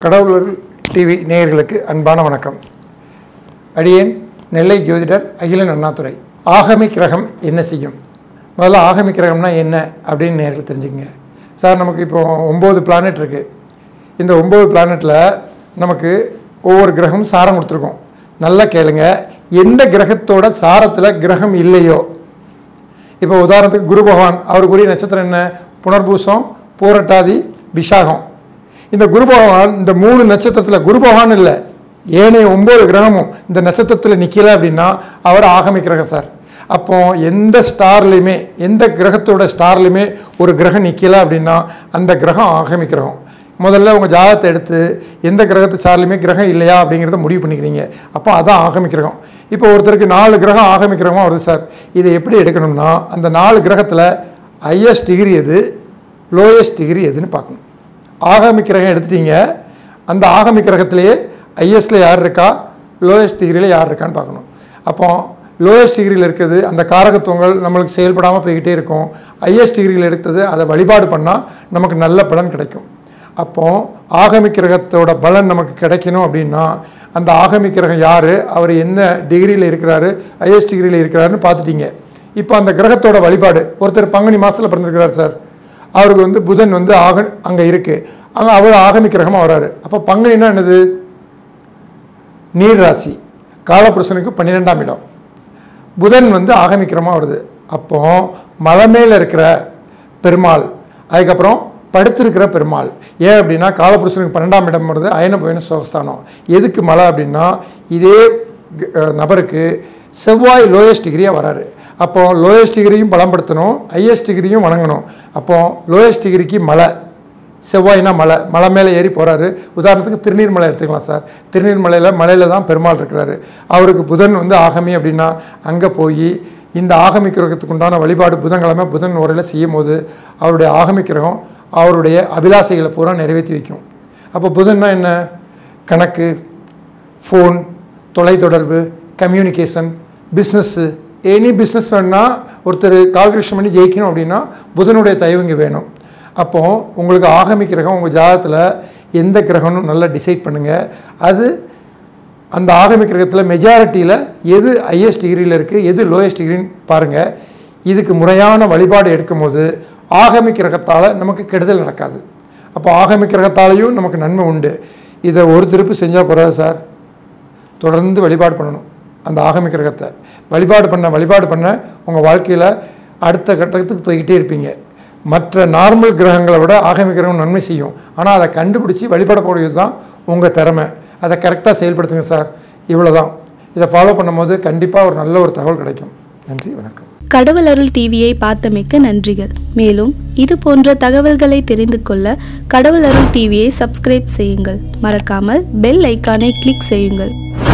கடவுளர் TV நேயர்களுக்கு அன்பான வணக்கம். அடியேன் நெல்லை ஜோதிடர் அகிலன் அண்ணாதுரை. ஆகமி கிரகம் என்ன செய்யும்? முதல்ல ஆகமி கிரகம்னா என்ன அப்படின்னு நேயர்கள் தெரிஞ்சுக்கங்க. சார், நமக்கு இப்போ 9 பிளானட் இருக்குது. இந்த 9 பிளானட்டில் நமக்கு ஒவ்வொரு கிரகமும் சாரம் கொடுத்துருக்கோம். நல்லா கேளுங்க. எந்த கிரகத்தோட சாரத்தில் கிரகம் இல்லையோ, இப்போ உதாரணத்துக்கு குரு பகவான், அவருக்குரிய நட்சத்திரம் என்ன? புனர்பூசம், பூரட்டாதி, விஷாகம். இந்த குரு பகவான் இந்த 3 நட்சத்திரத்தில், குரு பகவான் இல்லை, ஏனைய 9 கிரகமும் இந்த நட்சத்திரத்தில் நிற்கல அப்படின்னா அவர் ஆகமி கிரகம் சார். அப்போ எந்த ஸ்டார்லையுமே, எந்த கிரகத்தோட ஸ்டார்லையுமே ஒரு கிரகம் நிற்கல அப்படின்னா அந்த கிரகம் ஆகமி கிரகம். முதல்ல உங்கள் ஜாதகத்தை எடுத்து எந்த கிரகத்து சார்லையுமே கிரகம் இல்லையா அப்படிங்கிறத முடிவு பண்ணிக்கிறீங்க. அப்போ அதான் ஆகமி கிரகம். இப்போ ஒருத்தருக்கு 4 கிரகம் ஆகமி கிரகமாக வருது சார். இதை எப்படி எடுக்கணும்னா, அந்த 4 கிரகத்தில் ஹையஸ்ட் டிகிரி எது, லோயஸ்ட் டிகிரி எதுன்னு பார்க்கணும். ஆகமி கிரகம் எடுத்துட்டீங்க, அந்த ஆகமி கிரகத்திலேயே ஹையஸ்ட்டில் யார் இருக்கா, லோயஸ்ட் டிகிரியில் யார் இருக்கான்னு பார்க்கணும். அப்போ லோயஸ்ட் டிகிரியில் இருக்கிறது அந்த காரகத்துவங்கள் நம்மளுக்கு செயல்படாமல் போய்கிட்டே இருக்கும். ஹையஸ்ட் டிகிரியில் எடுத்தது அதை வழிபாடு பண்ணால் நமக்கு நல்ல பலன் கிடைக்கும். அப்போது ஆகமி கிரகத்தோட பலன் நமக்கு கிடைக்கணும் அப்படின்னா அந்த ஆகமி கிரகம் யார், அவர் என்ன டிகிரியில் இருக்கிறாரு, ஹையஸ்ட் டிகிரியில் இருக்கிறாருன்னு பார்த்துட்டீங்க. இப்போ அந்த கிரகத்தோட வழிபாடு, ஒருத்தர் பங்குனி மாதத்தில் பிறந்திருக்கிறார் சார், அவருக்கு புதன் அங்கே இருக்குது, அங்கே அவர் ஆகமி கிரகமாக வராரு. அப்போ பங்குனின்னா என்னது? நீர் ராசி, காலபுருஷனுக்கு 12ஆம் இடம். புதன் ஆகமி கிரகமாக வருது. அப்போ மலை மேலே இருக்கிற பெருமாள், அதுக்கப்புறம் படுத்திருக்கிற பெருமாள். ஏன் அப்படின்னா காலபுருஷனுக்கு 12ஆம் இடம் வருது, அயன போயின சுகஸ்தானம். எதுக்கு மலை அப்படின்னா இதே நபருக்கு செவ்வாய் லோயஸ்ட் டிகிரியாக வராரு. அப்போது லோயஸ்ட் டிகிரியும் பலப்படுத்தணும், ஹையஸ்ட் டிகிரியும் வணங்கணும். அப்போது லோயஸ்ட் டிகிரிக்கு மலை, செவ்வாய்னா மலை, மலை மேலே ஏறி போகிறாரு. உதாரணத்துக்கு திருநீர்மலை எடுத்துக்கலாம் சார். மலையில் தான் பெருமாள் இருக்கிறாரு. அவருக்கு புதன் ஆகமி அப்படின்னா அங்கே போய் இந்த ஆகமி கிரகத்துக்கு உண்டான வழிபாடு புதன்கிழமை புதன் உரையில் செய்யும் போது அவருடைய ஆகமி கிரகம் அவருடைய அபிலாசைகளை பூரா நிறைவேற்றி வைக்கும். அப்போ புதன்னா என்ன? கணக்கு, ஃபோன், தொலைத்தொடர்பு, கம்யூனிகேஷன், பிஸ்னஸ்ஸு, எனி பிஸ்னஸ் வேணுன்னா ஒருத்தர் கால்குலேஷன் பண்ணி ஜெயிக்கணும் அப்படின்னா புதனுடைய தயவு இங்கே வேணும். அப்போது உங்களுக்கு ஆகமி கிரகம் உங்கள் ஜாதகத்தில் எந்த கிரகம்னு நல்லா டிசைட் பண்ணுங்கள். அது அந்த ஆகமி கிரகத்தில் மெஜாரிட்டியில் எது ஹையஸ்ட் டிகிரியில் இருக்குது, எது லோயஸ்ட் டிகிரின்னு பாருங்கள். இதுக்கு முறையான வழிபாடு எடுக்கும் போது ஆகமி கிரகத்தால் நமக்கு கெடுதல் நடக்காது. அப்போ ஆகமி கிரகத்தாலையும் நமக்கு நன்மை உண்டு. இதை ஒரு திருப்பு செஞ்சால் போகிறாது சார், தொடர்ந்து வழிபாடு பண்ணணும். அந்த ஆகமி கிரகத்தை வழிபாடு பண்ண உங்கள் வாழ்க்கையில் அடுத்த கட்டத்துக்கு போய்கிட்டே இருப்பீங்க. மற்ற நார்மல் கிரகங்களை விட ஆகமி கிரகம் நன்மை செய்யும். ஆனால் அதை கண்டுபிடிச்சி வழிபடக்கூடியது தான் உங்கள் திறமை. அதை கரெக்டாக செயல்படுத்துங்க சார். இவ்வளோ தான். இதை ஃபாலோ பண்ணும்போது கண்டிப்பாக ஒரு நல்ல ஒரு தகவல் கிடைக்கும். நன்றி, வணக்கம். கடவுள் அருள் டிவியை பார்த்தமைக்கு நன்றிகள். மேலும் இது போன்ற தகவல்களை தெரிந்து கொள்ள கடவுள் அருள் டிவியை சப்ஸ்கிரைப் செய்யுங்கள். மறக்காமல் பெல் ஐக்கானை கிளிக் செய்யுங்கள்.